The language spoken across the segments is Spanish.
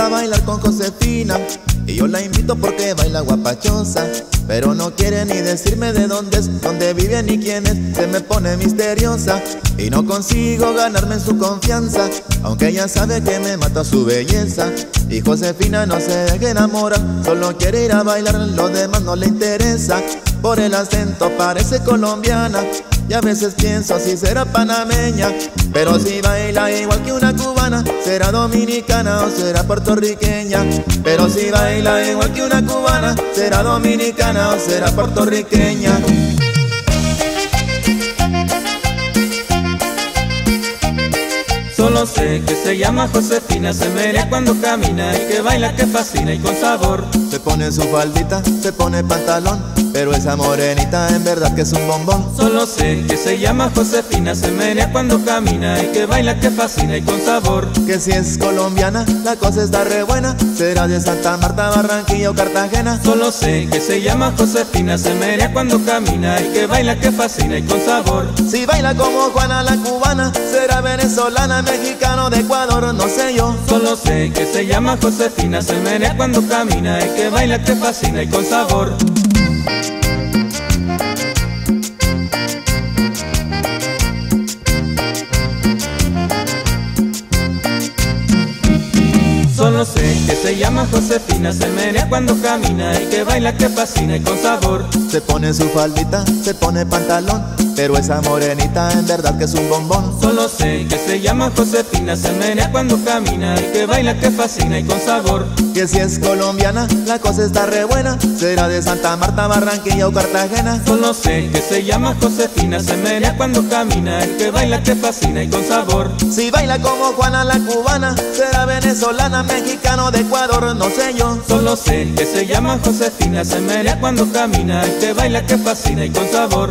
a bailar con Josefina y yo la invito porque baila guapachosa, pero no quiere ni decirme de dónde es, dónde vive ni quién es. Se me pone misteriosa y no consigo ganarme en su confianza, aunque ella sabe que me mata su belleza. Y Josefina no se deja enamorar, solo quiere ir a bailar, lo demás no le interesa. Por el acento parece colombiana y a veces pienso si será panameña, pero si baila igual que una cubana, será dominicana o será puertorriqueña. Pero si baila igual que una cubana, será dominicana o será puertorriqueña. Solo sé que se llama Josefina, se menea cuando camina y que baila, que fascina y con sabor. Se pone su faldita, se pone pantalón, pero esa morenita en verdad que es un bombón. Solo sé que se llama Josefina, se menea cuando camina y que baila, que fascina y con sabor. Que si es colombiana, la cosa está re buena, será de Santa Marta, Barranquilla o Cartagena. Solo sé que se llama Josefina, se menea cuando camina y que baila, que fascina y con sabor. Si baila como Juana la cubana, será venezolana, mexicano de Ecuador, no sé yo. Solo sé que se llama Josefina, se menea cuando camina y que baila, que fascina y con sabor. Solo sé que se llama Josefina, se menea cuando camina y que baila, que fascina y con sabor. Se pone su faldita, se pone pantalón, pero esa morenita en verdad que es un bombón. Solo sé que se llama Josefina, se menea cuando camina y que baila, que fascina y con sabor. Que si es colombiana, la cosa está re buena, será de Santa Marta, Barranquilla o Cartagena. Solo sé que se llama Josefina, se menea cuando camina y que baila, que fascina y con sabor. Si baila como Juana la cubana, será venezolana, mexicano de Ecuador, no sé yo. Solo sé que se llama Josefina, se menea cuando camina y que baila, que fascina y con sabor.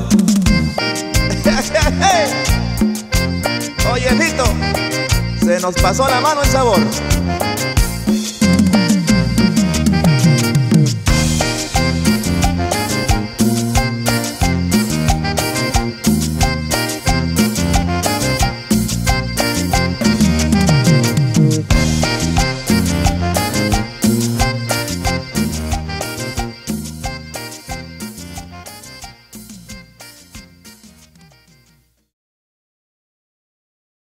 Oye, Fito, se nos pasó la mano en sabor.